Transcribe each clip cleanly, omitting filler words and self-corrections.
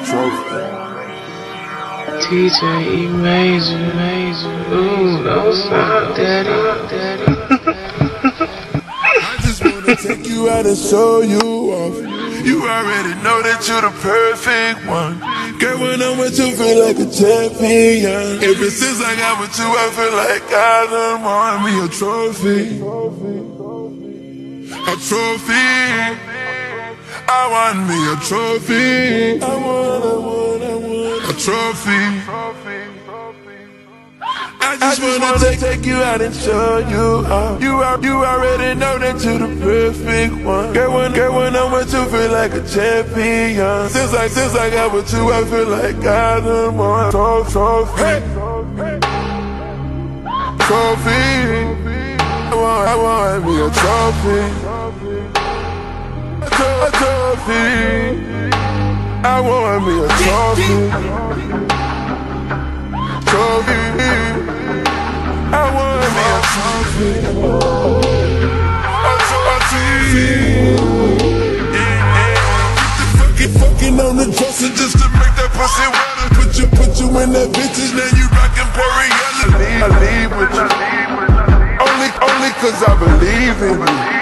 trophy. TJ Major, ooh, don't stop, daddy. I just wanna take you out and show you off. You already know that you're the perfect one. Girl, when I'm with you, feel like a champion. Ever since I got with you, I feel like I done won me a trophy. A trophy. I want me a trophy. I want a trophy. I just wanna take you out and show you off. You already know that you're the perfect one. Girl, when I'm with you, feel like a champion. Since I got with you, I feel like I done won a trophy. Trophy. I want me a trophy. A trophy. I want me a trophy. Trophy. I want me a trophy. A trophy. Fucking on the dresser just to make that pussy wetter. Put you in that vintage, now you rockin' Perrielli. I leave with you. Only cause I believe in you.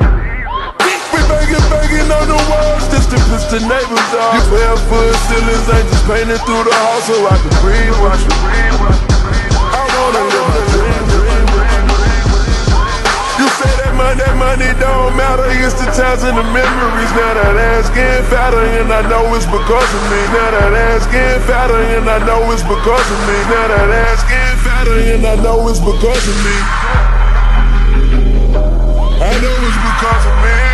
Banging on the walls just to piss the neighbors off. You barefoot ceilings ain't just painted through the house so I can breathe with you. I wanna live my dream. You say that money don't matter. It's the times and the memories. Now that ass getting fatter and I know it's because of me. Now that ass getting fatter and I know it's because of me. Now that ass getting fatter and I know it's because of me. I know it's because of me.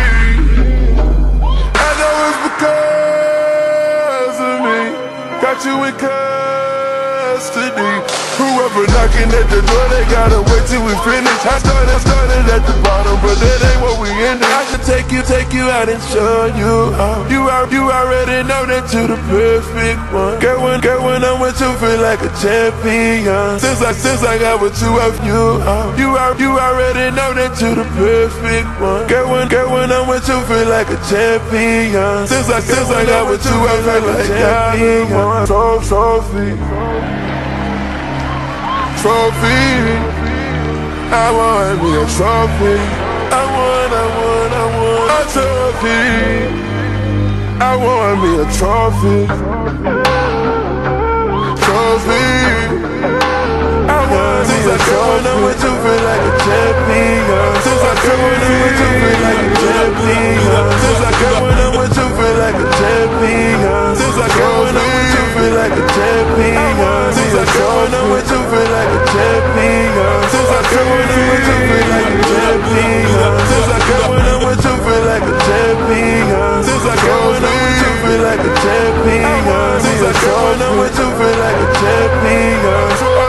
Because of me, got you in custody. Whoever knocking at the door, they gotta wait till we finish. I started at the bottom, but that ain't what we ended. I can take you out and show you off. You already know that you're the perfect one. Girl, when I'm with you, feel like a champion. Since I got with you, I've you off. You already know that you're the perfect one. Girl, when I'm with you, feel like a champion. Since I got with you, I feel like I won a trophy. Trophy. I want me a trophy. I want a trophy. I want me a trophy. Trophy. I want me a trophy. When I'm with you, feel like a champion. Since I come when I'm with you, feel like a champion. Since I come when I'm with you, feel like a champion. Since I come when I'm with you, feel like a champion. Since I come when I'm with you, feel like a champion. Since I come when I'm with you, feel like a champion. Since I come when I'm with you, feel like a champion. Since I come when I'm with you, feel like a champion. Since I come when I'm with you, feel like a champion.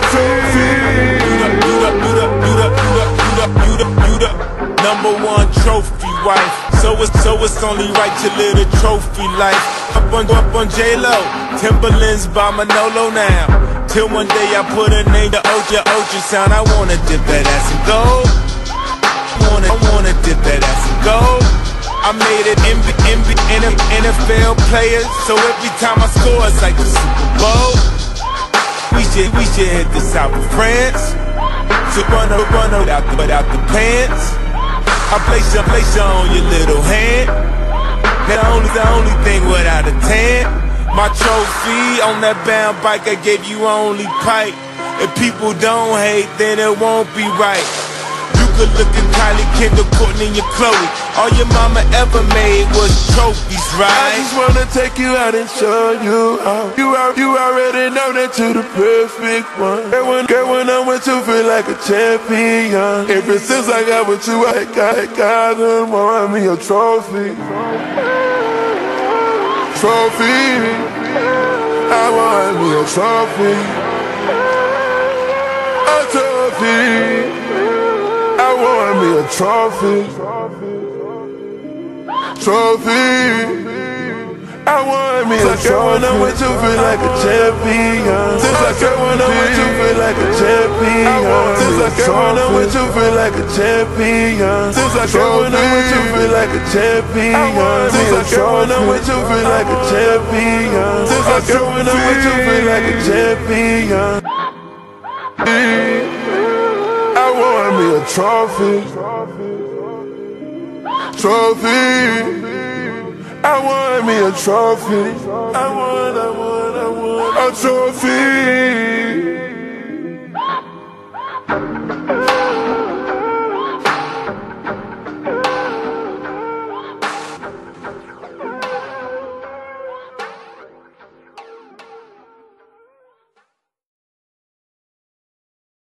You the #1 trophy wife. So it's only right you live a trophy life. Up on J-Lo, Timberlands by Manolo now. Till one day I put a name to Oja sound. I wanna dip that ass in gold. I wanna dip that ass in gold. I made it NFL players, so every time I score it's like the Super Bowl. We should hit the south of France. So run without the pants. I place you on your little hand. The only thing without a tan. My trophy on that bound bike, I gave you only pipe. If people don't hate, then it won't be right. You could look at Kylie, Kendall, Courtney, and Chloe. All your mama ever made was trophies, right? I just wanna take you out and show you off. You already know that you're the perfect one. Girl, when I'm with you, feel like a champion. Ever since I got with you, I got them want me a trophy. Trophy. I want me a trophy. A trophy. I want me a trophy. Trophy. I want me a trophy. I want to feel like a champion. Since I came when I want to feel like a champion. Since I came when I want to feel like a champion. Since I came when I want to feel like a champion. Since I came when I want to feel like a champion. Since I came when I want to feel like a champion. I want me a trophy. Trophy. I want me a trophy. I want a trophy.